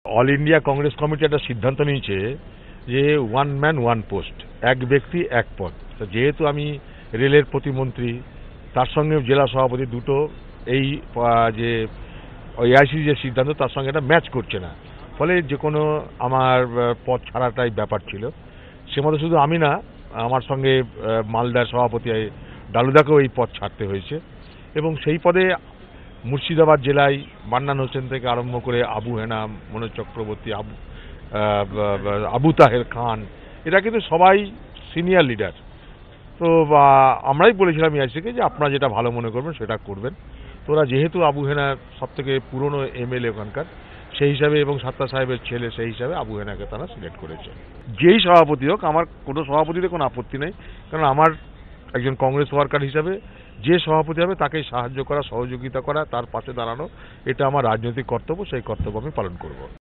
All India Congress committee একটা সিদ্ধান্ত নিয়েছে যে ওয়ান ম্যান ওয়ান পোস্ট, এক ব্যক্তি এক পদ। যেহেতু আমি রেলের প্রতিমন্ত্রী, তার সঙ্গে জেলা সভাপতি দুটো, এই যে এআইসি যে সিদ্ধান্ত তার সঙ্গে এটা ম্যাচ করছে না, ফলে যে কোনো আমার পদ ছাড়াটাই ব্যাপার ছিল। সে মতো শুধু আমি না, আমার সঙ্গে মালদার সভাপতি ডালুদাকেও এই পদ ছাড়তে হয়েছে। এবং সেই পদে মুর্শিদাবাদ জেলায় মান্নান হোসেন থেকে আরম্ভ করে আবু হেনা, মনোজ চক্রবর্তী, আবু তাহের খান, এরা কিন্তু সবাই সিনিয়র লিডার। তো আমরাই বলেছিলাম ইয়াসিকে যে আপনারা যেটা ভালো মনে করবেন সেটা করবেন। তো ওরা যেহেতু আবু হেনা সব থেকে পুরনো এমএলএ ওখানকার, সেই হিসাবে, এবং সাত্তার সাহেবের ছেলে, সেই হিসাবে আবু হেনাকে তারা সিলেক্ট করেছে। যেই সভাপতি হোক, আমার কোনো সভাপতিতে কোনো আপত্তি নেই, কারণ আমার একজন কংগ্রেস ওয়ার্কার হিসাবে যে সভাপতি হবে তাকে সাহায্য করা, সহযোগিতা করা, তার পাশে দাঁড়ানো, এটা আমার রাজনৈতিক কর্তব্য। সেই কর্তব্য আমি পালন করব।